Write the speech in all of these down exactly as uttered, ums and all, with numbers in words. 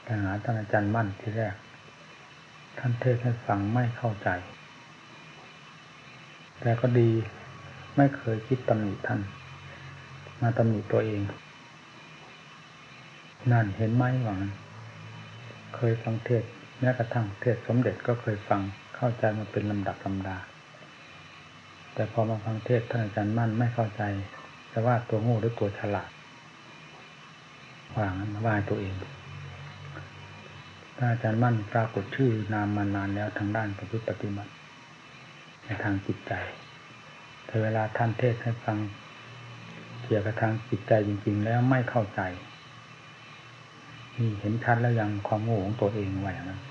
หาท่านอาจารย์มั่นที่แรกท่านเทศให้ฟังไม่เข้าใจแต่ก็ดีไม่เคยคิดตำหนิท่านมาตำหนิตัวเองนั่นเห็นไหมว่างั้นเคยฟังเทศแม้กระทั่งเทศสมเด็จก็เคยฟังเข้าใจมาเป็นลำดับลำดาแต่พอมาฟังเทศท่านอาจารย์มั่นไม่เข้าใจแต่ว่าตัวโง่หรือตัวฉลาดว่างั้นว่าตัวเองท่านอาจารย์มั่นปรากฏชื่อนามมานานแล้วทางด้านประพฤติปฏิบัติในทางจิตใจแต่เวลาท่านเทศให้ฟังเกี่ยวกับทางจิตใจจริงๆแล้วไม่เข้าใจนี่เห็นชัดแล้วยังความโง่ของตัวเองไว้อย่างนั้น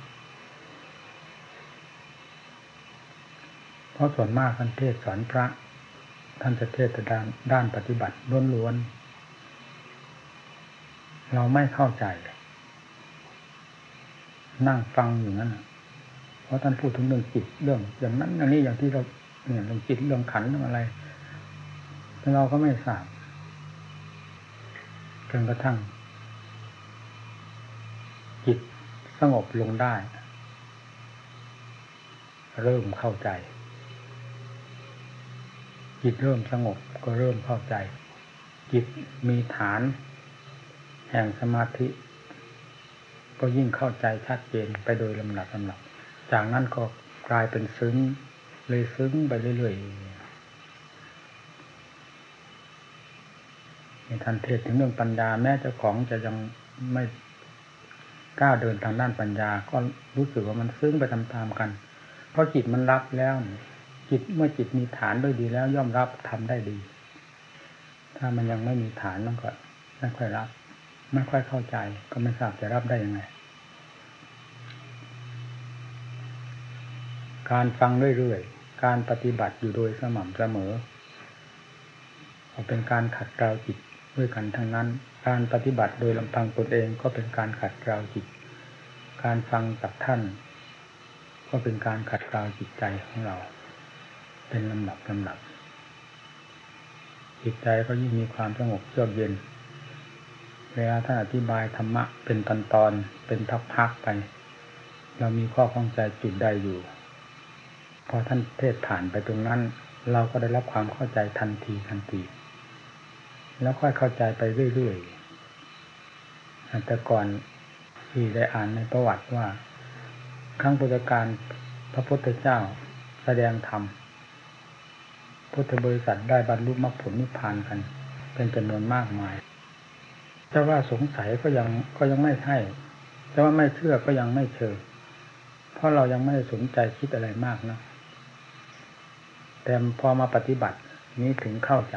เพราะส่วนมากท่านเทศสอนพระท่านจะเทศแต่ด้านด้านปฏิบัติล้วนๆเราไม่เข้าใจนั่งฟังอยู่นั้นเพราะท่านพูดถึงเรื่องจิตเรื่องอย่างนั้นอย่างนี้อย่างที่เราเนี่ยเรื่องจิตเรื่องขันธ์เรื่องอะไรเราก็ไม่ทราบจนกระทั่งจิตสงบลงได้เริ่มเข้าใจจิตเริ่มสงบก็เริ่มเข้าใจจิตมีฐานแห่งสมาธิก็ยิ่งเข้าใจชัดเจนไปโดยลำดับลำดับจากนั้นก็กลายเป็นซึ้งเลยซึ้งไปเรื่อยๆในท่านเทศถึงเรื่องปัญญาแม้เจ้าของจะยังไม่ก้าวเดินทางด้านปัญญาก็รู้สึกว่ามันซึ้งไปตามๆกันเพราะจิตมันรับแล้วจิตเมื่อจิตมีฐานด้วยดีแล้วย่อมรับทำได้ดีถ้ามันยังไม่มีฐานมันก็ไม่ค่อยรับไม่ค่อยเข้าใจก็ไม่ทราบจะรับได้ยังไงการฟังเรื่อยๆการปฏิบัติอยู่โดยสม่ำเสมอเป็นการขัดเกลาจิตด้วยกันทั้งนั้นการปฏิบัติโดยลำพังตนเองก็เป็นการขัดเกลาจิตการฟังจากท่านก็เป็นการขัดเกลาจิตใจของเราเป็นลำดับลำดับจิตใจก็ยิ่งมีความสงบเยือกเย็นเวลาท่านอธิบายธรรมะเป็นตอนตอนเป็นพักๆไปเรามีข้อข้องใจจุดใดอยู่พอท่านเทศผ่านไปตรงนั้นเราก็ได้รับความเข้าใจทันทีทันทีแล้วค่อยเข้าใจไปเรื่อยๆแต่ก่อนที่ได้อ่านในประวัติว่าครั้งพุทธกาลพระพุทธเจ้าแสดงธรรมพุทธบริษัทได้บรรลุมรรคผลนิพพานกันเป็นจำนวนมากมายแต่ว่าสงสัยก็ยังก็ยังไม่ใช่แต่ว่าไม่เชื่อก็ยังไม่เชื่อเพราะเรายังไม่ได้สนใจคิดอะไรมากนะแต่พอมาปฏิบัตินี้ถึงเข้าใจ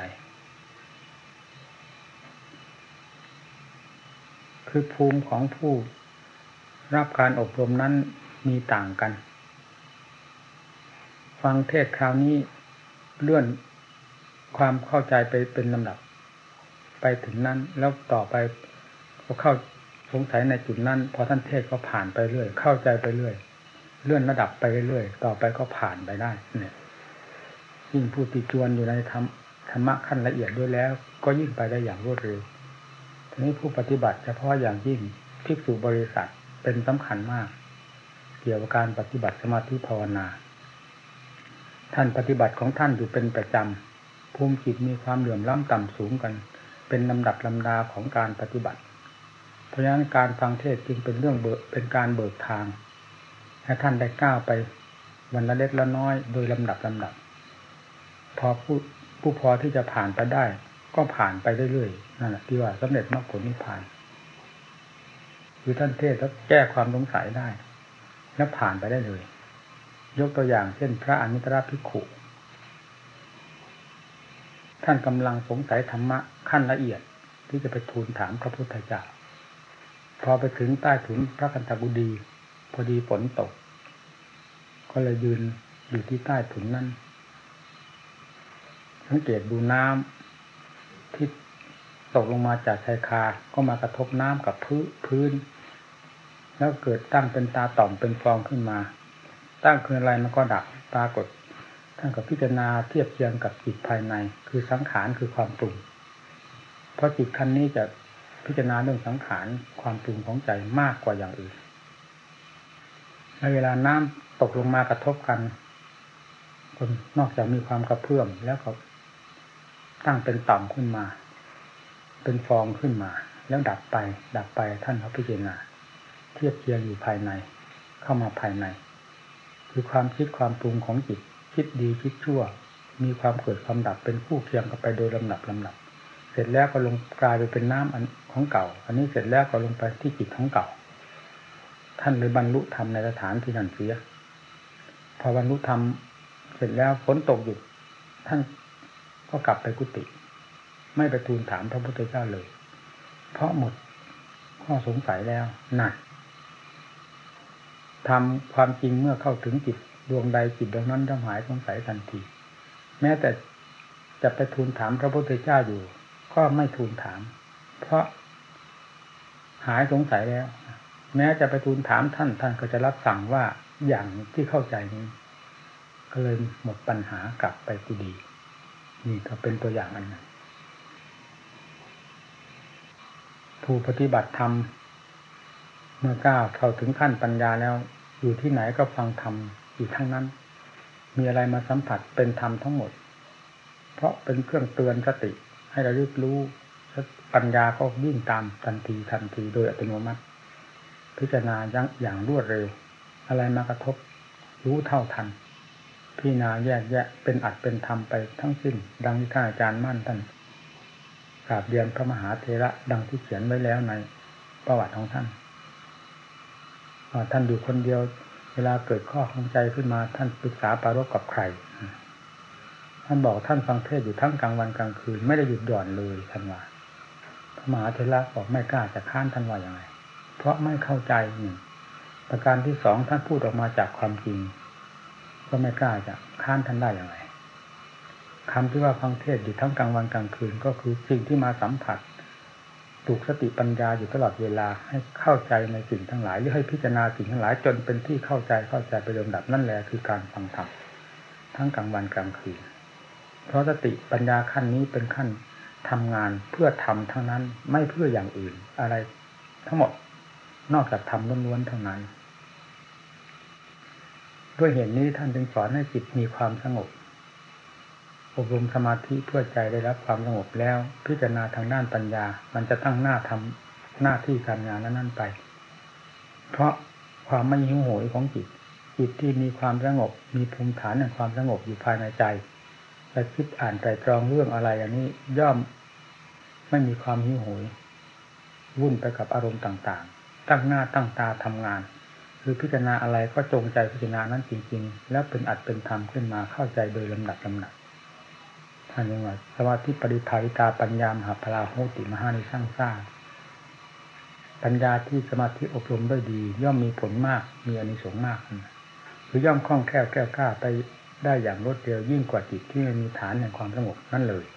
คือภูมิของผู้รับการอบรมนั้นมีต่างกันฟังเทศคราวนี้เลื่อนความเข้าใจไปเป็นลำดับไปถึงนั้นแล้วต่อไปก็เข้าสงสัยในจุดนั้นพอท่านเทศก็ผ่านไปเรื่อยเข้าใจไปเรื่อยเลื่อนระดับไปเรื่อยต่อไปก็ผ่านไปได้เนี่ยยิ่งผู้ติจวนอยู่ในธรรมธรรมะขั้นละเอียดด้วยแล้วก็ยิ่งไปได้อย่างรวดเร็วทีนี้ผู้ปฏิบัติเฉพาะอย่างยิ่งภิกษุบริษัทเป็นสำคัญมากเกี่ยวกับการปฏิบัติสมาธิภาวนาท่านปฏิบัติของท่านอยู่เป็นประจำภูมิจิตมีความเหลื่อมล้ำต่ำสูงกันเป็นลำดับลำดาของการปฏิบัติเพราะฉะนั้นการฟังเทศจึงเป็นเรื่องเบิกเป็นการเบิกทางให้ท่านได้ก้าวไปวันละเล็กละน้อยโดยลำดับลำดับพอผู้ผู้พอที่จะผ่านไปได้ก็ผ่านไปเรื่อยๆนั่นแหละที่ว่าสำเร็จมรรคผลนิพพานคือท่านเทศแล้วแก้ความสงสัยได้แล้วผ่านไปได้เลยยกตัวอย่างเช่นพระอนุตตรภิกขุท่านกำลังสงสัยธรรมะขั้นละเอียดที่จะไปทูลถามพระพุทธเจ้าพอไปถึงใต้ถุนพระคันธกุฎีพอดีฝนตกก็เลยยืนอยู่ที่ใต้ถุนนั้นสังเกตดูน้ำที่ตกลงมาจากชายคาก็มากระทบน้ำกับพื้นพื้นแล้วเกิดตั้งเป็นตาต่อมเป็นฟองขึ้นมาตั้งคืออะไรมันก็ดับปรากฏท่านก็พิจารณาเทียบเทียงกับจิตภายในคือสังขารคือความปรุงเพราะจิตขั้นนี้จะพิจารณาเรื่องสังขารความปรุงของใจมากกว่าอย่างอื่นในเวลาน้ำตกลงมากระทบกันคนนอกจากมีความกระเพื่อมแล้วก็ตั้งเป็นต่ำขึ้นมาเป็นฟองขึ้นมาแล้วดับไปดับไปท่านเขาพิจารณาเทียบเทียงอยู่ภายในเข้ามาภายในคือความคิดความปรุงของจิตคิดดีคิดชั่วมีความเกิดความดับเป็นคู่เคียงกันไปโดยลำดับลำดับเสร็จแล้วก็ลงกลายไปเป็นน้ำอันของเก่าอันนี้เสร็จแล้วก็ลงไปที่จิตของเก่าท่านเลยบรรลุธรรมในสถานที่นั้นเสียพอบรรลุธรรมเสร็จแล้วฝนตกหยุดท่านก็กลับไปกุฏิไม่ไปทูลถามพระพุทธเจ้าเลยเพราะหมดข้อสงสัยแล้วนั่นทำความจริงเมื่อเข้าถึงจิตดวงใดจิตดวงนั้นย่อมหายสงสัยทันทีแม้แต่จะไปทูลถามพระพุทธเจ้าอยู่ก็ไม่ทูลถามเพราะหายสงสัยแล้วแม้จะไปทูลถามท่านท่านก็จะรับสั่งว่าอย่างที่เข้าใจนี้ก็เลยหมดปัญหากลับไปที่ดีนี่ก็เป็นตัวอย่างอันหนึ่งผู้ปฏิบัติธรรมเมื่อก้าวเข้าถึงขั้นปัญญาแล้วอยู่ที่ไหนก็ฟังธรรมอยู่ทั้งนั้นมีอะไรมาสัมผัสเป็นธรรมทั้งหมดเพราะเป็นเครื่องเตือนสติให้ระลึกรู้ปัญญาก็วิ่งตามทันทีทันทีโดยอัตโนมัติพิจารณาอย่างรวดเร็วอะไรมากระทบรู้เท่าทันพิจารณาแยกแยะเป็นอัดเป็นธรรมไปทั้งสิ้นดังที่ท่านอาจารย์มั่นท่านกราบเรียนพระมหาเถระดังที่เขียนไว้แล้วในประวัติของท่านท่านอยู่คนเดียวเวลาเกิดข้อข้องใจขึ้นมาท่านปรึกษาปรารภกับใครท่านบอกท่านฟังเทศน์อยู่ทั้งกลางวันกลางคืนไม่ได้หยุดหย่อนเลยท่านว่าพระมหาเถระบอกไม่กล้าจะค้านท่านว่าอย่างไรเพราะไม่เข้าใจหนึ่งประการที่สองท่านพูดออกมาจากความจริงก็ไม่กล้าจะค้านท่านได้อย่างไรคำที่ว่าฟังเทศน์อยู่ทั้งกลางวันกลางคืนก็คือสิ่งที่มาสัมผัสปลุกสติปัญญาอยู่ตลอดเวลาให้เข้าใจในสิ่งทั้งหลายหรือให้พิจารณาสิ่งทั้งหลายจนเป็นที่เข้าใจเข้าใจไปลำดับนั่นแหละคือการฟังธรรมทั้งกลางวันกลางคืนเพราะสติปัญญาขั้นนี้เป็นขั้นทำงานเพื่อทำทั้งนั้นไม่เพื่ออย่างอื่นอะไรทั้งหมดนอกจากทำล้วนๆเท่านั้นด้วยเหตุนี้ท่านจึงสอนให้จิตมีความสงบอบรมสมาธิเพื่อใจได้รับความสงบแล้วพิจารณาทางด้านปัญญามันจะตั้งหน้าทำหน้าที่การงานนั้นๆไปเพราะความไม่หิวโหยของจิตจิตที่มีความสงบมีภูมิฐานแห่งความสงบอยู่ภายในใจจะคิดอ่านไตรตรองเรื่องอะไรอย่างนี้ย่อมไม่มีความหิวโหยวุ่นไปกับอารมณ์ต่างๆตั้งหน้าตั้งตาทำงานหรือพิจารณาอะไรก็จงใจพิจารณานั้นจริงๆแล้วเป็นอัดเป็นธรรมขึ้นมาเข้าใจโดยลำดับลำดับท่านยังว่าสมาธิปริภาวิตาปัญญามหาพลาโหติมหานิสร้างสร้างปัญญาที่สมาธิอบรมด้วยดีย่อมมีผลมากมีอานิสงส์มากคือย่อมคล่องแคล่วแก้วกล้าไปได้อย่างรวดเร็วยิ่งกว่าจิตที่ไม่มีฐานแห่งความสงบนั่นเลย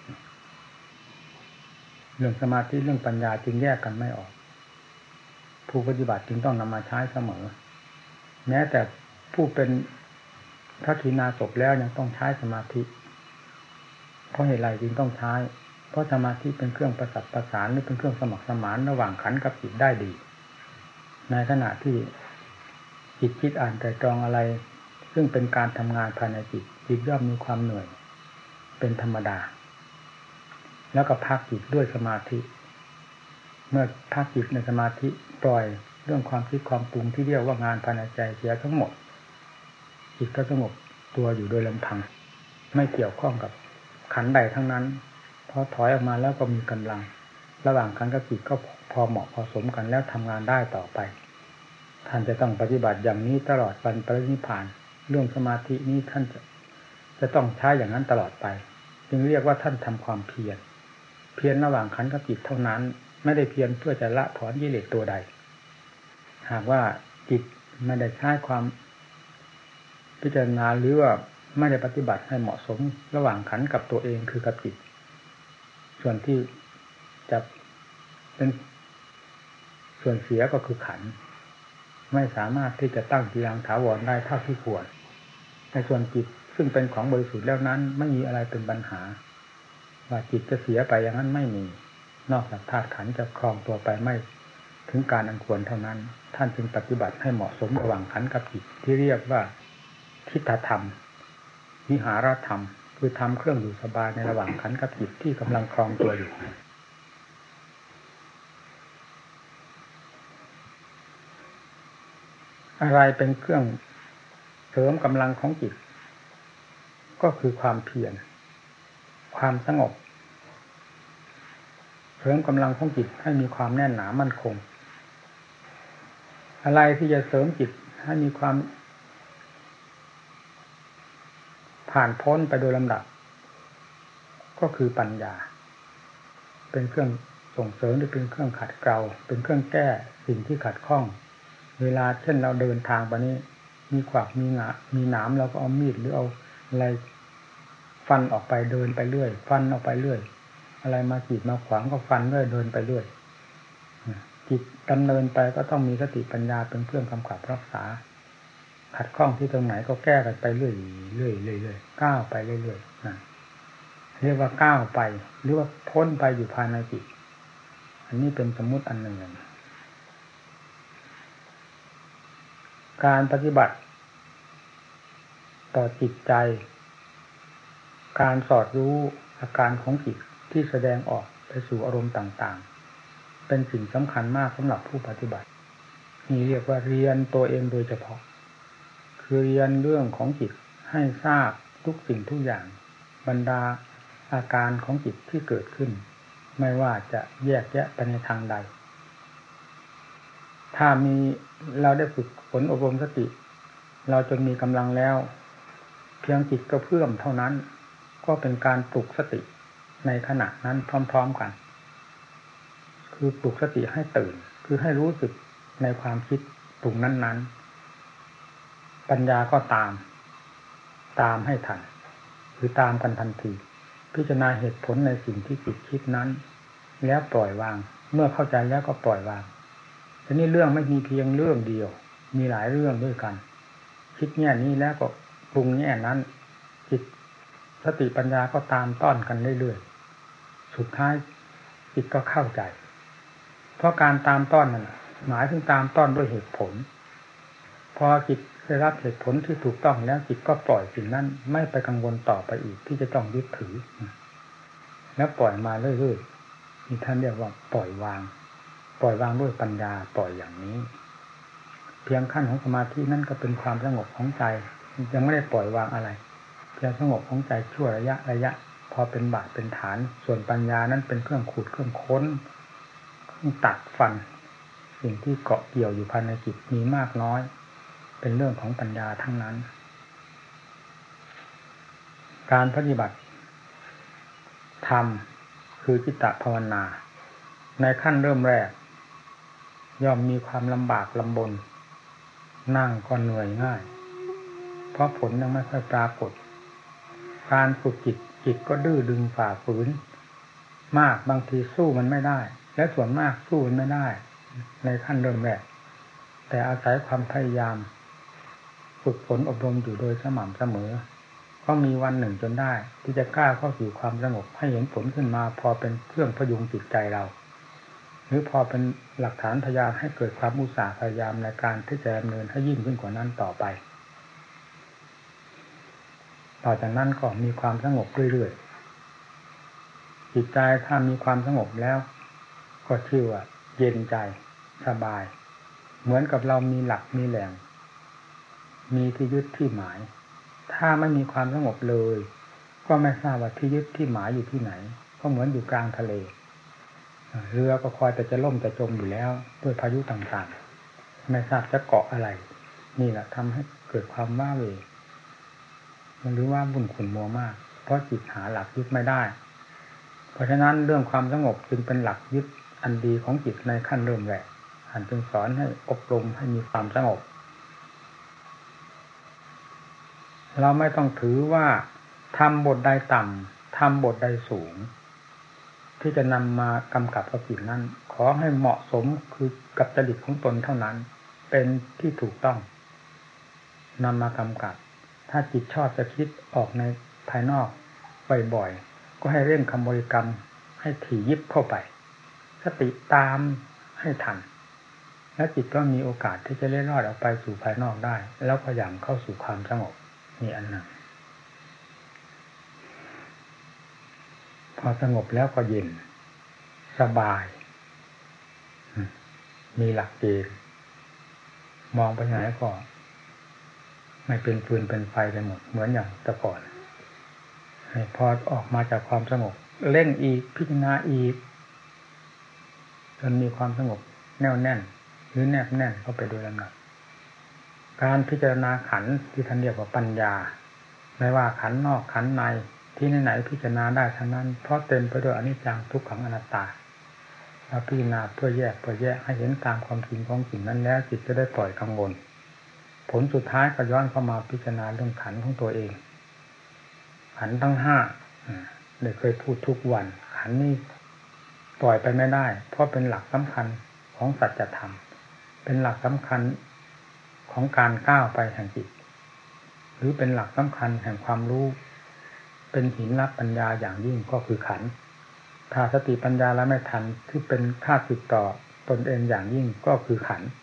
เรื่องสมาธิเรื่องปัญญาจึงแยกกันไม่ออกผู้ปฏิบัติจึงต้องนำมาใช้เสมอแม้แต่ผู้เป็นพระขีณาสพแล้วยังต้องใช้สมาธิเพราะเหตุไรจึงต้องใช้เพราะสมาธิเป็นเครื่องประสับประสานหรือเป็นเครื่องสมัครสมานระหว่างขันธ์กับจิตได้ดีในขณะที่จิตคิดอ่านไตรตรองอะไรซึ่งเป็นการทำงานภายในจิตจิตย่อมมีความเหนื่อยเป็นธรรมดาแล้วก็พักจิตด้วยสมาธิเมื่อพักจิตในสมาธิปล่อยเรื่องความคิดความปรุงที่เรียกว่างานภายในใจเสียทั้งหมดจิตก็สงบตัวอยู่โดยลำพังไม่เกี่ยวข้องกับขันธ์ใดทั้งนั้นพอถอยออกมาแล้วก็มีกำลังระหว่างขันธ์กับจิตก็พอเหมาะพอสมกันแล้วทำงานได้ต่อไปท่านจะต้องปฏิบัติอย่างนี้ตลอดวันปรินิพพานเรื่องสมาธินี้ท่านจะจะต้องใช้อย่างนั้นตลอดไปจึงเรียกว่าท่านทำความเพียรเพียรระหว่างขันธ์กับจิตเท่านั้นไม่ได้เพียรเพื่อจะละถอนกิเลสตัวใดหากว่าจิตไม่ได้ใช้ความพิจารณาหรือว่าไม่ได้ปฏิบัติให้เหมาะสมระหว่างขันธ์กับตัวเองคือกับจิตส่วนที่จะเป็นส่วนเสียก็คือขันธ์ไม่สามารถที่จะตั้งที่ยังถาวรได้เท่าที่ควรในส่วนจิตซึ่งเป็นของบริสุทธิ์แล้วนั้นไม่มีอะไรเป็นปัญหาว่าจิตจะเสียไปอย่างนั้นไม่มีนอกจากธาตุขันธ์จะครองตัวไปไม่ถึงการอันควรเท่านั้นท่านจึงปฏิบัติให้เหมาะสมระหว่างขันธ์กับจิตที่เรียกว่าทิฏฐธรรมวิหารธรรมคือทำเครื่องอยู่สบายในระหว่างขันธ์กับจิตที่กำลังครองตัวอยู่อะไรเป็นเครื่องเสริมกำลังของจิตก็คือความเพียรความสงบเสริมกำลังของจิตให้มีความแน่นหนามั่นคงอะไรที่จะเสริมจิตให้มีความผ่านพ้นไปโดยลำดับก็คือปัญญาเป็นเครื่องส่งเสริมหรือเป็นเครื่องขัดเกลาเป็นเครื่องแก้สิ่งที่ขัดข้องเวลาเช่นเราเดินทางไปนี้มีขวากมีหงามีหนามเราก็เอามีดหรือเอาอะไรฟันออกไปเดินไปเรื่อยฟันออกไปเรื่อยอะไรมาขีดมาขวางก็ฟันเรื่อยเดินไปเรื่อยจิตดำเนินไปก็ต้องมีสติปัญญาเป็นเครื่องกำกับรักษาขัดข้องที่ตรงไหนก็แก้กันไปเรื่อยเรื่อยเรื่อยก้าวไปเรื่อยๆนะเรียกว่าก้าวไปหรือว่าพ้นไปอยู่ภายในจิตอันนี้เป็นสมมุติอันหนึ่งการปฏิบัติต่อจิตใจการสอดรู้อาการของจิตที่แสดงออกไปสู่อารมณ์ต่างๆเป็นสิ่งสำคัญมากสำหรับผู้ปฏิบัตินี่เรียกว่าเรียนตัวเองโดยเฉพาะคือเรียนเรื่องของจิตให้ทราบทุกสิ่งทุกอย่างบรรดาอาการของจิตที่เกิดขึ้นไม่ว่าจะแยกแยะไปในทางใดถ้ามีเราได้ฝึกฝนอบรมสติเราจนมีกำลังแล้วเพียงจิตกระเพื่อมเท่านั้นก็เป็นการปลุกสติในขณะนั้นพร้อมๆกันคือปลุกสติให้ตื่นคือให้รู้สึกในความคิดตรงนั้นๆปัญญาก็ตามตามให้ทันคือตามกันทันทีพิจารณาเหตุผลในสิ่งที่จิตคิดนั้นแล้วปล่อยวางเมื่อเข้าใจแล้วก็ปล่อยวางทีนี้เรื่องไม่มีเพียงเรื่องเดียวมีหลายเรื่องด้วยกันคิดแง่นี้แล้วก็ปรุงแง่นั้นจิตสติปัญญาก็ตามต้อนกันเรื่อยๆสุดท้ายจิตก็เข้าใจเพราะการตามต้อนนั้นหมายถึงตามต้อนด้วยเหตุผลพอจิตได้รับเหตุผลที่ถูกต้องแล้วจิตก็ปล่อยสิ่งนั้นไม่ไปกังวลต่อไปอีกที่จะต้องยึดถือแล้วปล่อยมาเรื่อยๆนี่ท่านเรียกว่าปล่อยวางปล่อยวางด้วยปัญญาปล่อยอย่างนี้เพียงขั้นของสมาธินั่นก็เป็นความสงบของใจยังไม่ได้ปล่อยวางอะไรเพียงสงบของใจชั่วระยะระยะพอเป็นบาทเป็นฐานส่วนปัญญานั้นเป็นเครื่องขูดเครื่องค้นเครื่องตัดฟันสิ่งที่เกาะเกี่ยวอยู่ภายในจิตมีมากน้อยเป็นเรื่องของปัญญาทั้งนั้นการปฏิบัติธรรมคือจิตตภาวนาในขั้นเริ่มแรกย่อมมีความลำบากลำบนนั่งก็เหนื่อยง่ายเพราะผลยังไม่ค่อยปรากฏการฝึกจิตจิตก็ดื้อดึงฝ่าฝืนมากบางทีสู้มันไม่ได้และส่วนมากสู้มันไม่ได้ในขั้นเริ่มแรกแต่อาศัยความพยายามฝึกฝนอบรมอยู่โดยสม่ำเสมอก็มีวันหนึ่งจนได้ที่จะกล้าเข้าสู่ความสงบให้เห็นผลขึ้นมาพอเป็นเครื่องพยุงจิตใจเราหรือพอเป็นหลักฐานพยานให้เกิดความอุตสาห์พยายามในการที่จะดำเนินให้ยิ่งขึ้นกว่านั้นต่อไปต่อจากนั้นก็มีความสงบเรื่อยๆจิตใจถ้ามีความสงบแล้วก็ชื่อว่าเย็นใจสบายเหมือนกับเรามีหลักมีแหล่งมีที่ยึดที่หมายถ้าไม่มีความสงบเลยก็ไม่ทราบว่าที่ยึดที่หมายอยู่ที่ไหนก็เหมือนอยู่กลางทะเลเรือก็คอยแต่จะล่มจะจมอยู่แล้วด้วยพายุต่างๆไม่ทราบจะเกาะอะไรนี่แหละทำให้เกิดความว้าเหวหรือว่าบุ่นขุ่นมัวมากเพราะจิตหาหลักยึดไม่ได้เพราะฉะนั้นเรื่องความสงบจึงเป็นหลักยึดอันดีของจิตในขั้นเริ่มแรกท่านจึงสอนให้อบรมให้มีความสงบเราไม่ต้องถือว่าทำบทใดต่ำทำบทใดสูงที่จะนำมากำกับกับจิตนั้นขอให้เหมาะสมคือกับจริตของตนเท่านั้นเป็นที่ถูกต้องนำมากำกับถ้าจิตชอบจะคิดออกในภายนอกบ่อยๆก็ให้เร่งคำบริกรรมให้ถี่ยิบเข้าไปสติตามให้ทันและจิตก็มีโอกาสที่จะเล่นรอดออกไปสู่ภายนอกได้แล้วพยายามเข้าสู่ความสงบนี่อันหนึ่งพอสงบแล้วก็เย็นสบายมีหลักเกณฑ์มองไปไหนก็ไม่เป็นฟืนเป็นไฟไปหมดเหมือนอย่างแต่ก่อนพอออกมาจากความสงบเร่งอีกพิจารณาอีกจนมีความสงบแน่วแน่นหรือแนบแน่นเข้าไปโดยลำดับการพิจารณาขันธ์ที่ท่านเรียกว่าปัญญาไม่ว่าขันธ์นอกขันธ์ในที่ไหนๆพิจารณาได้ทั้งนั้นเพราะเต็มไปด้วยอนิจจังทุกขังอนัตตาเราพิจารณาเพื่อแยกเพื่อแยกให้เห็นตามความจริงของสิ่งนั้นแล้วจิตจะได้ปล่อยกังวลผลสุดท้ายก็ย้อนเข้ามาพิจารณาเรื่องขันธ์ของตัวเองขันธ์ทั้งห้าได้เคยพูดทุกวันขันธ์นี้ปล่อยไปไม่ได้เพราะเป็นหลักสำคัญของสัจธรรมเป็นหลักสำคัญของการก้าวไปแห่งจิตหรือเป็นหลักสำคัญแห่งความรู้เป็นหินรับปัญญาอย่างยิ่งก็คือขันธ์ถ้าสติปัญญาแล้วไม่ทันที่เป็นค่าศึกต่อตนเองอย่างยิ่งก็คือขันธ์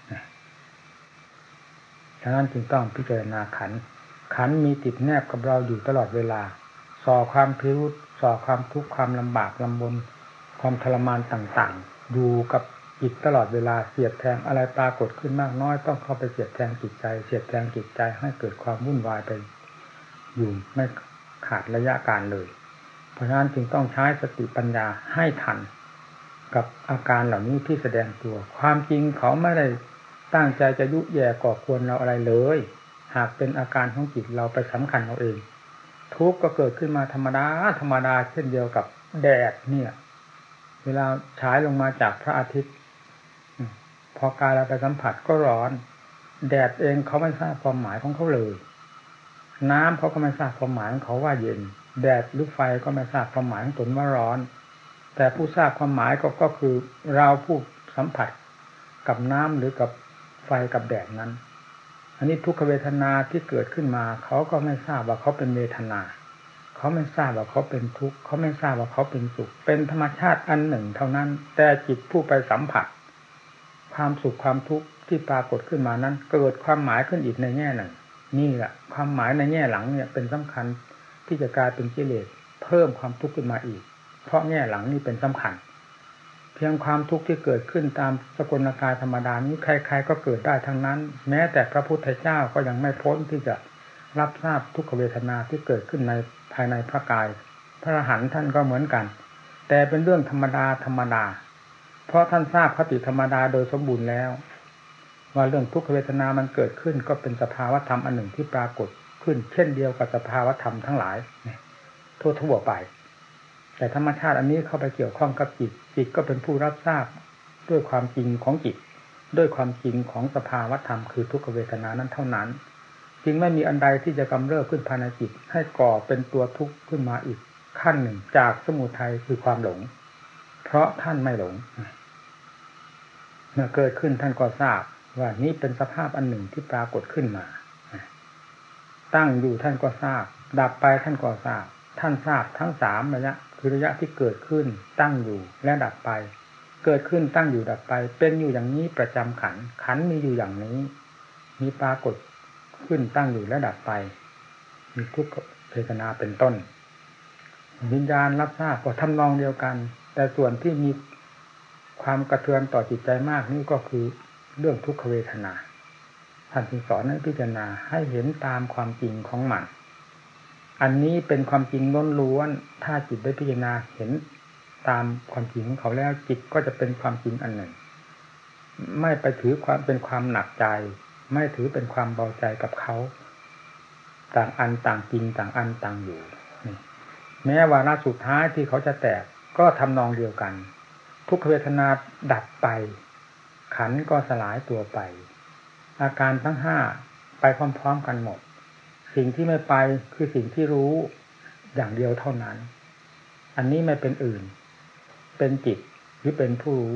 ฉะนั้นจึงต้องพิจารณาขันธ์ขันธ์มีติดแนบกับเราอยู่ตลอดเวลาส่อความพิรุธส่อความทุกข์ความลำบากลำบนความทรมานต่างๆอยู่กับจิตตลอดเวลาเสียดแทงอะไรปรากฏขึ้นมากน้อยต้องเข้าไปเสียดแทงจิตใจเสียดแทงจิตใจให้เกิดความวุ่นวายไปอยู่ไม่ขาดระยะการเลยเพราะฉะนั้นจึงต้องใช้สติปัญญาให้ทันกับอาการเหล่านี้ที่แสดงตัวความจริงเขาไม่ได้ตั้งใจจะยุแย่ก่อควรเราอะไรเลยหากเป็นอาการของจิตเราไปสำคัญเอาเองทุกข์ก็เกิดขึ้นมาธรรมดาธรรมดาเช่นเดียวกับแดดเนี่ยเวลาฉายลงมาจากพระอาทิตย์พอกายเราไปสัมผัสก็ร้อนแดดเองเขาไม่ทราบความหมายของเขาเลยน้ำเขาก็ไม่ทราบความหมายของเขาว่าเย็นแดดหรือไฟก็ไม่ทราบความหมายของตนว่าร้อนแต่ผู้ทราบความหมายก็ก็คือเราผู้สัมผัสกับน้ำหรือกับไฟกับแดดนั้นอันนี้ทุกขเวทนาที่เกิดขึ้นมาเขาก็ไม่ทราบว่าเขาเป็นเวทนาเขาไม่ทราบว่าเขาเป็นทุกข์เขาไม่ทราบว่าเขาเป็นสุขเป็นธรรมชาติอันหนึ่งเท่านั้นแต่จิตผู้ไปสัมผัสความสุขความทุกข์ที่ปรากฏขึ้นมานั้นเกิดความหมายขึ้นอีกในแง่หนึ่งนี่แหละความหมายในแง่หลังเนี่ยเป็นสำคัญที่จะกลายเป็นกิเลสเพิ่มความทุกข์ขึ้นมาอีกเพราะแง่หลังนี่เป็นสำคัญเพียงความทุกข์ที่เกิดขึ้นตามสกลกายธรรมดานี้ใครๆก็เกิดได้ทั้งนั้นแม้แต่พระพุทธเจ้าก็ยังไม่พ้นที่จะรับทราบทุกขเวทนาที่เกิดขึ้นในภายในพระกายพระอรหันต์ท่านก็เหมือนกันแต่เป็นเรื่องธรรมดาธรรมดาเพราะท่านทราบคติธรรมดาโดยสมบูรณ์แล้วว่าเรื่องทุกขเวทนามันเกิดขึ้นก็เป็นสภาวธรรมอันหนึ่งที่ปรากฏขึ้นเช่นเดียวกับสภาวธรรมทั้งหลายทั่วทั่วไปแต่ธรรมชาติอันนี้เข้าไปเกี่ยวข้องกับจิตจิตก็เป็นผู้รับทราบด้วยความจริงของจิตด้วยความจริงของสภาวธรรมคือทุกขเวทนานั้นเท่านั้นจึงไม่มีอันใดที่จะกำเริบขึ้นภายในจิตให้ก่อเป็นตัวทุกข์ขึ้นมาอีกขั้นหนึ่งจากสมุทัยคือความหลงเพราะท่านไม่หลงเมื่อเกิดขึ้นท่านก็ทราบว่านี้เป็นสภาพอันหนึ่งที่ปรากฏขึ้นมาตั้งอยู่ท่านก็ทราบดับไปท่านก็ทราบท่านทราบทั้งสามระยะคือระยะที่เกิดขึ้นตั้งอยู่และดับไปเกิดขึ้นตั้งอยู่ดับไปเป็นอยู่อย่างนี้ประจำขันธ์ขันธ์มีอยู่อย่างนี้มีปรากฏขึ้นตั้งอยู่และดับไปมีทุกขเวทนาเป็นต้นวิญญาณรับทราบก็ทำนองเดียวกันแต่ส่วนที่มีความกระเทือนต่อจิตใจมากนี่ก็คือเรื่องทุกขเวทนาท่านจึงสอนให้พิจารณาให้เห็นตามความจริงของมันอันนี้เป็นความจริงล้วนๆถ้าจิตได้พิจารณาเห็นตามความจริงของเขาแล้วจิตก็จะเป็นความจริงอันหนึ่งไม่ไปถือความเป็นความหนักใจไม่ถือเป็นความเบาใจกับเขาต่างอันต่างจริงต่างอันต่างอยู่แม้วาระสุดท้ายที่เขาจะแตกก็ทำนองเดียวกันทุกขเวทนาดับไปขันธ์ก็สลายตัวไปอาการทั้งห้าไปพร้อมๆกันหมดสิ่งที่ไม่ไปคือสิ่งที่รู้อย่างเดียวเท่านั้นอันนี้ไม่เป็นอื่นเป็นจิตหรือเป็นผู้รู้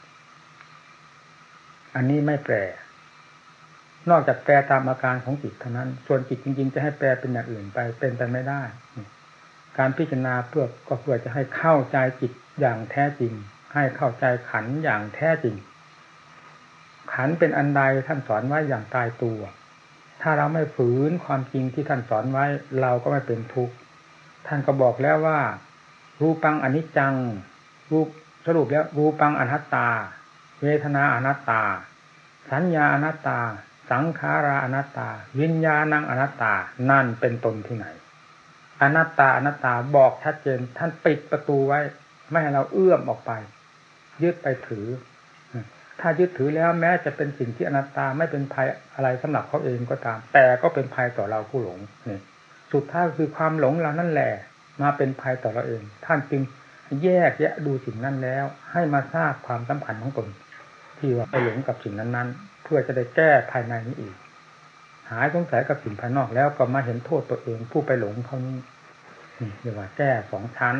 อันนี้ไม่แปรนอกจากแปรตามอาการของจิตเท่านั้นส่วนจิตจริงๆจะให้แปรเป็นอย่างอื่นไปเป็นไปไม่ได้การพิจารณาเพื่อก็เพื่อจะให้เข้าใจจิตอย่างแท้จริงให้เข้าใจขันธ์อย่างแท้จริงขันธ์เป็นอันใดท่านสอนไว้อย่างตายตัวถ้าเราไม่ฝืนความจริงที่ท่านสอนไว้เราก็ไม่เป็นทุกข์ท่านก็บอกแล้วว่ารูปังอนิจจังรูปสรุปแล้วรูปังอนัตตาเวทนาอนัตตาสัญญาอนัตตาสังขาราอนัตตาวิญญาณังอนัตตานั่นเป็นตนที่ไหนอนัตตาอนัตตาบอกชัดเจนท่านปิดประตูไว้ไม่ให้เราเอื้อมออกไปยึดไปถือถ้ายึดถือแล้วแม้จะเป็นสิ่งที่อนัตตาไม่เป็นภัยอะไรสำหรับเขาเองก็ตามแต่ก็เป็นภัยต่อเราผู้หลงนี่สุดท้ายคือความหลงเรานั่นแหละมาเป็นภัยต่อเราเองท่านจึงแยกแยะดูสิ่งนั้นแล้วให้มาทราบความสำคัญของตนที่ว่าไปหลงกับสิ่งนั้นๆเพื่อจะได้แก้ภายในนี้อีกหายสงสัยกับสิ่งภายนอกแล้วก็มาเห็นโทษตัวเองผู้ไปหลงเขานี้นี่เรียกว่าแก้สองชั้น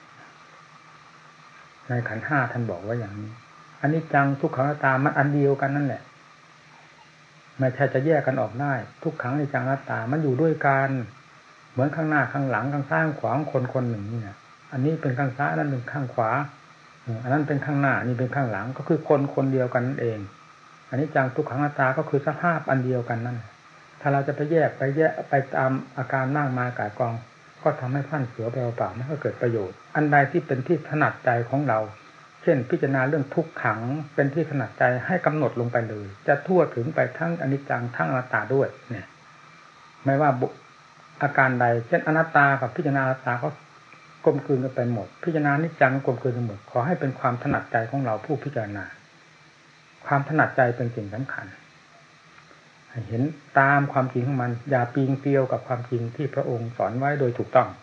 ในขันธ์ห้าท่านบอกว่าอย่างนี้อันนี้จังทุกขังอนัตตามันอันเดียวกันนั่นแหละไม่ใช่จะแยกกันออกได้ทุกขังในจังอนัตตามันอยู่ด้วยกันเหมือนข้างหน้าข้างหลังข้างซ้ายข้างขวาของคนคนหนึ่งนี่นะอันนี้เป็นข้างซ้ายนั่นเป็นข้างขวาอันนั้นเป็นข้างหน้านี่เป็นข้างหลังก็คือคนคนเดียวกันนั่นเองอันนี้จังทุกขังอนัตตาก็คือสภาพอันเดียวกันนั่นถ้าเราจะไปแยกไปแยกไปตามอาการนั่งมากายกองก็ทำให้พันเสือไปเปล่าๆไม่เกิดประโยชน์อันใดที่เป็นที่ถนัดใจของเราเช่นพิจารณาเรื่องทุกขังเป็นที่ถนัดใจให้กำหนดลงไปเลยจะทั่วถึงไปทั้งอนิจจังทั้งอนัตตาด้วยเนี่ยไม่ว่าอาการใดเช่นอนัตตากับพิจารณาอนัตตาก็กลมกลืนกันไปหมดพิจารณาอนิจจังกลมกลืนกันหมดขอให้เป็นความถนัดใจของเราผู้พิจารณาความถนัดใจเป็นสิ่งสำคัญให้เห็นตามความจริงของมันอย่าปีนเกลียวกับความจริงที่พระองค์สอนไว้โดยถูกต้อง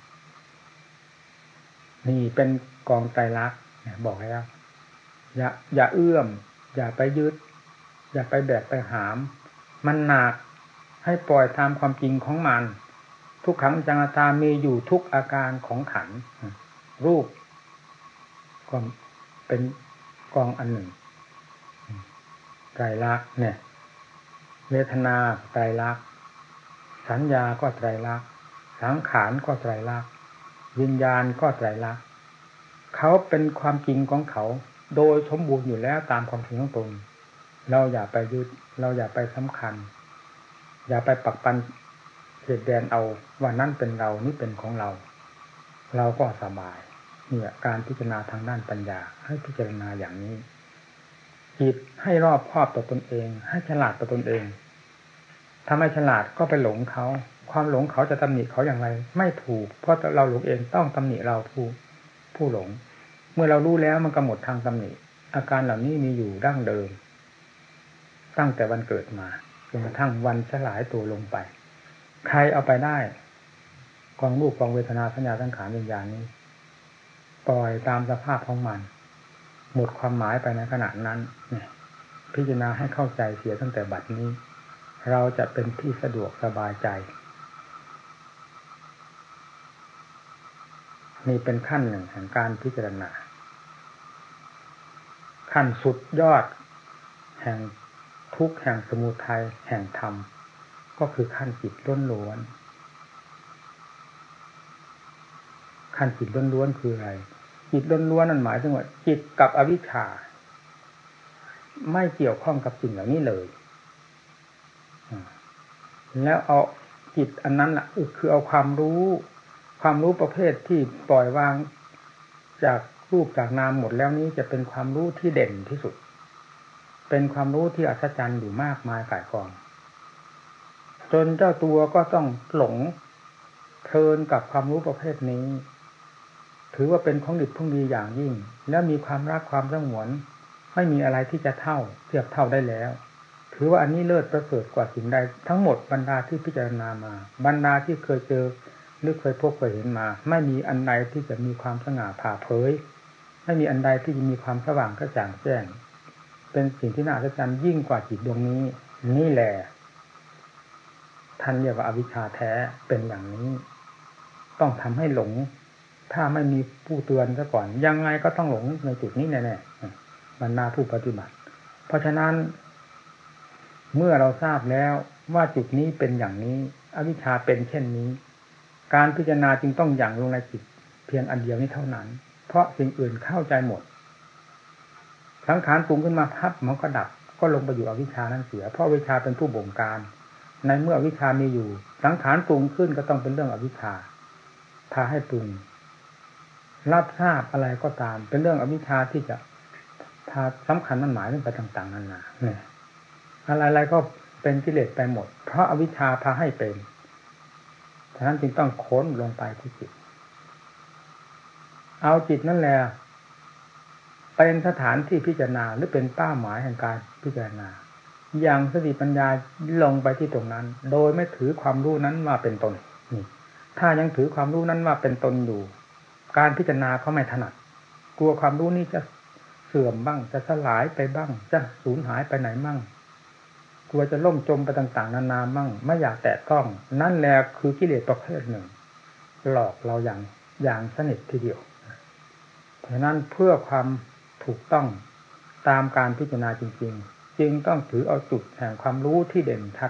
นี่เป็นกองไตรลักษณ์บอกให้แล้วอย่าอย่าเอื้อมอย่าไปยึดอย่าไปแบกไปหามมันหนักให้ปล่อยตามความจริงของมันทุกขังจังอนัตตามีอยู่ทุกอาการของขันธ์รูปก็เป็นกองอันหนึ่งไตรลักษณ์เนี่ยเวทนาไตรลักษณ์สัญญาก็ไตรลักษณ์สังขารก็ไตรลักษณ์วิญญาณก็ไตรลักษณ์เขาเป็นความจริงของเขาโดยสมบูรณ์อยู่แล้วตามความจริงของตนเราอย่าไปยึดเราอย่าไปสำคัญอย่าไปปักปันเขตแดนเอาว่านั่นเป็นเรานี่เป็นของเราเราก็สบายเนี่ยการพิจารณาทางด้านปัญญาให้พิจารณาอย่างนี้จิตให้รอบคอบต่อตนเองให้ฉลาดต่อตนเองถ้าไม่ฉลาดก็ไปหลงเขาความหลงเขาจะตำหนิเขาอย่างไรไม่ถูกเพราะเราหลงเองต้องตำหนิเราผู้ผู้หลงเมื่อเรารู้แล้วมันก็หมดทางตำหนิอาการเหล่านี้มีอยู่ดั้งเดิมตั้งแต่วันเกิดมาจนกระทั่งวันสลายตัวลงไปใครเอาไปได้กองรูปกองเวทนาสัญญาสังขารวิญญาณนี้ปล่อยตามสภาพของมันหมดความหมายไปในขณะนั้นเนี่ยพิจารณาให้เข้าใจเสียตั้งแต่บัดนี้เราจะเป็นที่สะดวกสบายใจนี่เป็นขั้นหนึ่งแห่งการพิจารณาขั้นสุดยอดแห่งทุกข์แห่งสมุทัยแห่งธรรมก็คือขั้นจิตล้วนๆขั้นจิตล้วนๆคืออะไรจิตล้วนๆนั่นหมายถึงว่าจิตกับอวิชชาไม่เกี่ยวข้องกับสิ่งเหล่านี้เลยแล้วเอาจิตอันนั้นแหละคือเอาความรู้ความรู้ประเภทที่ปล่อยวางจากรูปจากนามหมดแล้วนี้จะเป็นความรู้ที่เด่นที่สุดเป็นความรู้ที่อัศจรรย์อยู่มากมายก่ายกองจนเจ้าตัวก็ต้องหลงเพลินกับความรู้ประเภทนี้ถือว่าเป็นของดิบของดีอย่างยิ่งแล้วมีความรักความสงวนไม่มีอะไรที่จะเท่าเทียบเท่าได้แล้วถือว่าอันนี้เลิศประเสริฐกว่าสิ่งใดทั้งหมดบรรดาที่พิจารณามาบรรดาที่เคยเจอหรือเคยพบเคยเห็นมาไม่มีอันใดที่จะมีความสง่าผ่าเผยไม่มีอันใดที่จะมีความสว่างกระจ่างแจ้งเป็นสิ่งที่น่าอัศจรรย์ยิ่งกว่าจิตดวงนี้นี่แหละท่านเรียกว่าอวิชชาแท้เป็นอย่างนี้ต้องทำให้หลงถ้าไม่มีผู้เตือนซะก่อนยังไงก็ต้องหลงในจุดนี้แน่ๆบรรดาผู้ปฏิบัติเพราะฉะนั้นเมื่อเราทราบแล้วว่าจุดนี้เป็นอย่างนี้อวิชชาเป็นเช่นนี้การพิจารณาจึงต้องหยั่งลงในจิตเพียงอันเดียวนี้เท่านั้นเพราะสิ่งอื่นเข้าใจหมดสังขารปรุงขึ้นมาพับมันก็ดับก็ลงไปอยู่อวิชชานั้นเสียเพราะวิชาเป็นผู้บงการในเมื่อวิชามีอยู่สังขารปรุงขึ้นก็ต้องเป็นเรื่องอวิชชาพาให้ปรุงรับทราบอะไรก็ตามเป็นเรื่องอวิชชาที่จะพาสำคัญมันหมายลงไปต่างๆนานาเนี่ยอะไรๆก็เป็นกิเลสไปหมดเพราะอวิชชาพาให้เป็นฉะนั้นจึงต้องค้นลงไปที่จิตเอาจิตนั่นแหละเป็นสถานที่พิจารณาหรือเป็นเป้าหมายแห่งการพิจารณาอย่างสติปัญญาลงไปที่ตรงนั้นโดยไม่ถือความรู้นั้นว่าเป็นตนนี่ถ้ายังถือความรู้นั้นว่าเป็นตนอยู่การพิจารณาเขาไม่ถนัดกลัวความรู้นี้จะเสื่อมบ้างจะสลายไปบ้างจะสูญหายไปไหนมั่งกลัวจะล่มจมไปต่างๆนานามั่งไม่อยากแตะต้องนั่นแหละคือกิเลสประเภทหนึ่งหลอกเราอย่างอย่างสนิททีเดียวเพราะนั้นเพื่อความถูกต้องตามการพิจารณาจริงๆจึงต้องถือเอาจุดแห่งความรู้ที่เด่นชัด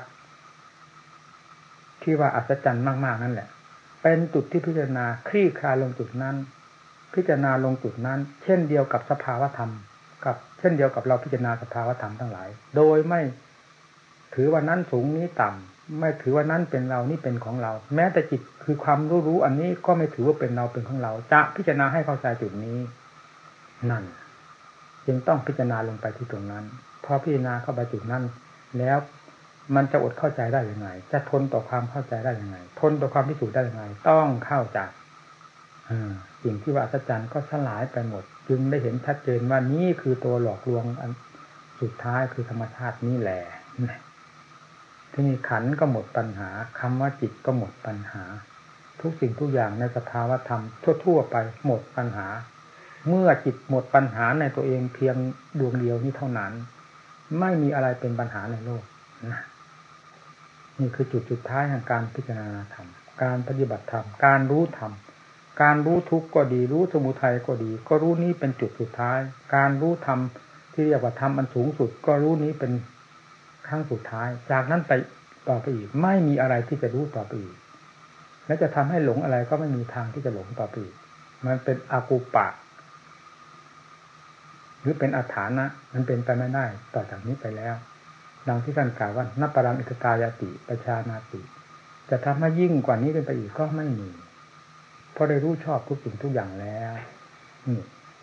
ที่ว่าอัศจรรย์มากๆนั่นแหละเป็นจุดที่พิจารณาคลี่คลายลงจุดนั้นพิจารณาลงจุดนั้นเช่นเดียวกับสภาวธรรมกับเช่นเดียวกับเราพิจารณาสภาวธรรมทั้งหลายโดยไม่ถือว่านั้นสูงนี้ต่ำไม่ถือว่านั้นเป็นเรานี่เป็นของเราแม้แต่จิตคือความรู้รู้อันนี้ก็ไม่ถือว่าเป็นเราเป็นของเราจะพิจารณาให้เข้าใจจุดนี้นั่นจึงต้องพิจารณาลงไปที่ตรงนั้นพอพิจารณาเข้าไปจุดนั้นแล้วมันจะอดเข้าใจได้ยังไงจะทนต่อความเข้าใจได้ยังไงทนต่อความพิสูจน์ได้ยังไงต้องเข้าใจสิ่งที่ว่าอัศจรรย์ก็สลายไปหมดจึงได้เห็นชัดเจนว่านี่คือตัวหลอกลวงอันสุดท้ายคือธรรมชาตินี่แหละที่นี่ขันธ์ก็หมดปัญหาคำว่าจิตก็หมดปัญหาทุกสิ่งทุกอย่างในสภาวธรรมทั่วๆไปหมดปัญหาเมื่อจิตหมดปัญหาในตัวเองเพียงดวงเดียวนี้เท่านั้นไม่มีอะไรเป็นปัญหาในโลกนะนี่คือจุดสุดท้ายแห่งการพิจารณาธรรมการปฏิบัติธรรมการรู้ธรรมการรู้ทุกข์ก็ดีรู้สมุทัยก็ดีก็รู้นี้เป็นจุดสุดท้ายการรู้ธรรมที่เรียกว่าธรรมอันสูงสุดก็รู้นี้เป็นครั้งสุดท้ายจากนั้นไปต่อไปอีกไม่มีอะไรที่จะรู้ต่อไปอีกและจะทำให้หลงอะไรก็ไม่มีทางที่จะหลงต่อไปอีกมันเป็นอกุปปะหรือเป็นอัฏฐานะมันเป็นไปไม่ได้ต่อจากนี้ไปแล้วดังที่ท่านกล่าวว่านัปปรังอิทกายาติปชานาติจะทำให้ยิ่งกว่านี้ขึ้นไปอีกก็ไม่มีเพราะได้รู้ชอบทุกสิ่งทุกอย่างแล้วนี่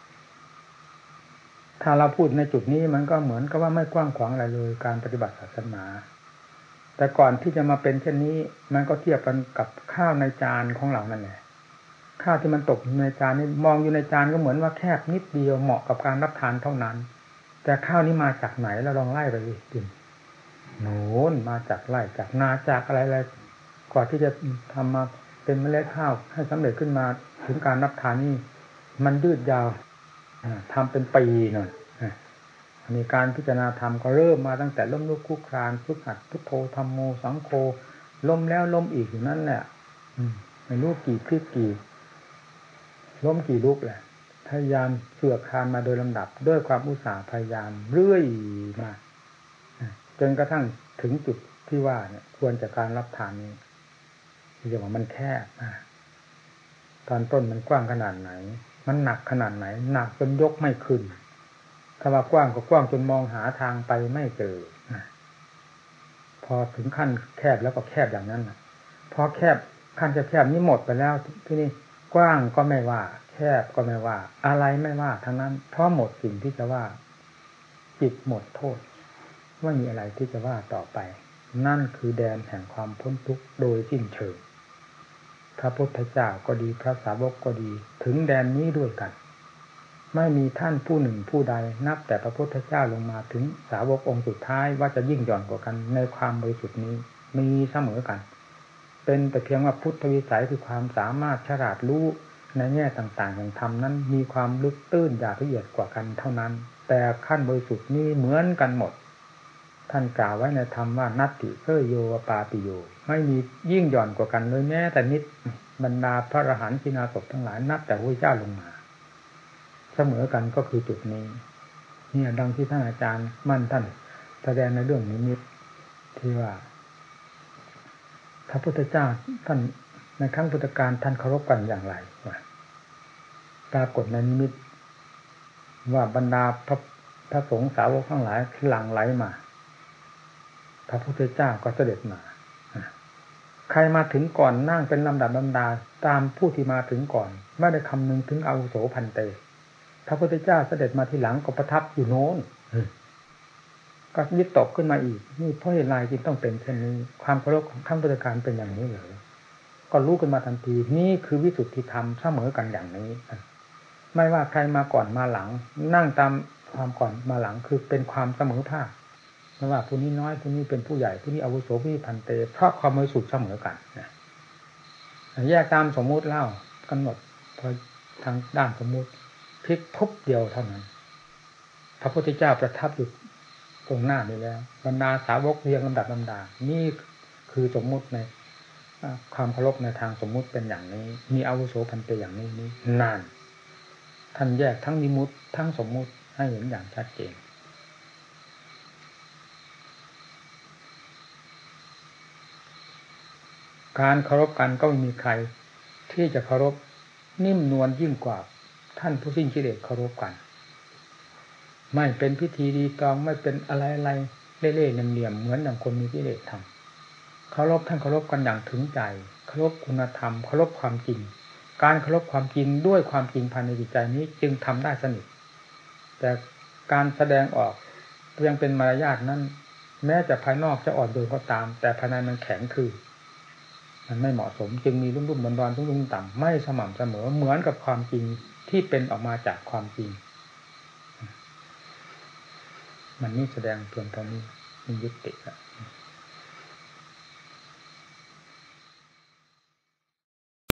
ถ้าเราพูดในจุดนี้มันก็เหมือนกับว่าไม่กว้างขวางอะไรเลยการปฏิบัติศาสนาแต่ก่อนที่จะมาเป็นเช่นนี้มันก็เทียบกันกับข้าวในจานของเรานั่นแหละข้าวที่มันตกในจานนี่มองอยู่ในจานก็เหมือนว่าแคบนิดเดียวเหมาะกับการรับทานเท่านั้นแต่ข้าวนี้มาจากไหนเราลองไล่ไปดิกินโน่นมาจากไร่จากนาจากอะไรๆกว่าที่จะทำมาเป็นเมล็ดข้าวให้สำเร็จขึ้นมาถึงการรับทานนี่มันยืดยาวทำเป็นปีหน่อยมีการพิจารณาธรรมก็เริ่มมาตั้งแต่ล้มลุกคลุกคลานฝึกหัดพุทโธธัมโมสังโฆล้มแล้วล้มอีกอยู่นั่นแหละไม่รู้กี่คลิกกี่ล้มกี่ลุกแหละพยายามเสือกคานมาโดยลำดับด้วยความอุตสาห์พยายามเรื่อยมาจนกระทั่งถึงจุดที่ว่าเนี่ยควรจะการรับทานนี้ที่จะว่ามันแคบตอนต้นมันกว้างขนาดไหนมันหนักขนาดไหนหนักจนยกไม่ขึ้นถ้าว่ากว้างก็กว้างจนมองหาทางไปไม่เจอพอถึงขั้นแคบแล้วก็แคบอย่างนั้นพอแคบขั้นจะแคบนี้หมดไปแล้วที่นี่กว้างก็ไม่ว่าแคบก็ไม่ว่าอะไรไม่ว่าทั้งนั้นเพราะหมดสิ่งที่จะว่าจิตหมดโทษไม่มีอะไรที่จะว่าต่อไปนั่นคือแดนแห่งความพ้นทุกข์โดยสิ้นเชิงพระพุทธเจ้าก็ดีพระสาวกก็ดีถึงแดนนี้ด้วยกันไม่มีท่านผู้หนึ่งผู้ใดนับแต่พระพุทธเจ้าลงมาถึงสาวกองค์สุดท้ายว่าจะยิ่งหย่อนกว่ากันในความบริสุทธิ์นี้มีเสมอกันเป็นแต่เพียงว่าพุทธวิสัยคือความสามารถฉลาดรู้ในแง่ต่างๆอย่างธรรมนั้นมีความลึกตื้นหยาบละเอียดกว่ากันเท่านั้นแต่ขั้นบริสุทธิ์นี้เหมือนกันหมดท่านกล่าวไว้ในธรรมว่านัตติเสยโยวปาปิโยไม่มียิ่งหย่อนกว่ากันเลยแม้แต่นิดบรรดาพระอรหันต์กินาศพทั้งหลายนับแต่พระเจ้าลงมาเสมอกันก็คือจุดนี้เนี่ยดังที่ท่านอาจารย์มั่นท่านแสดงในเรื่องนิมิตที่ว่าพระพุทธเจ้าท่านในครั้งพุทธกาลท่านเคารพกันอย่างไรปรากฏในนิมิตว่าบรรดาพระพระสงฆ์สาวกทั้งหลายหลั่งไหลมาพระพุทธเจ้าก็เสด็จมาใครมาถึงก่อนนั่งเป็นลำดับลำดาตามผู้ที่มาถึงก่อนไม่ได้คำนึงถึงอาวุโสพันเตพระพุทธเจ้าเสด็จมาทีหลังก็ประทับอยู่โน้นก็วิตกขึ้นมาอีกนี่เพราะเหตุไรจึงต้องเป็นเช่นนี้ความเคารพของขั้นพุทธการเป็นอย่างนี้เหรอก็รู้กันมาทันทีนี่คือวิสุทธิธรรมเสมอกันอย่างนี้ไม่ว่าใครมาก่อนมาหลังนั่งตามความก่อนมาหลังคือเป็นความเสมอภาคไม่ว่าผู้นี้น้อยผู้นี้เป็นผู้ใหญ่ผู้นี้อาวุโสผู้นี้พันเตเพราะความบริสุทธิ์เสมอกันนะแยกตามสมมุติเล่ากำหนดพอทางด้านสมมุติพลิกทุบเดียวเท่านั้นพระพุทธเจ้าประทับอยู่ตรงหน้านี้แล้วบรรดาสาวกเรียงลำดับลำดานี่คือสมมุติในความเคารพในทางสมมุติเป็นอย่างนี้มีอาวุโสพันเตอย่างนี้นี่นานท่านแยกทั้งนิมุติทั้งสมมุติให้เห็นอย่างชัดเจนการเคารพกันก็ไม่มีใครที่จะเคารพนิ่มนวลยิ่งกว่าท่านผู้สิ้นกิเลสเคารพกันไม่เป็นพิธีรีตองไม่เป็นอะไรอะไรเล่ๆเหลี่ยมๆเหมือนอย่างคนมีกิเลสทำเคารพท่านเคารพกันอย่างถึงใจเคารพคุณธรรมเคารพความจริงการเคารพความจริงด้วยความจริงภายในจิตใจนี้จึงทำได้สนิทแต่การแสดงออกยังเป็นมารยาทนั้นแม้จะภายนอกจะอ่อนโยนก็ตามแต่ภายในมันแข็งคือมันไม่เหมาะสมจึงมีรุ่มๆดอนๆรุ่มๆต่ำไม่สม่ำเสมอเหมือนกับความจริงที่เป็นออกมาจากความจริงมันนี่แสดงเพียงเท่านี้มันยุติแล้ว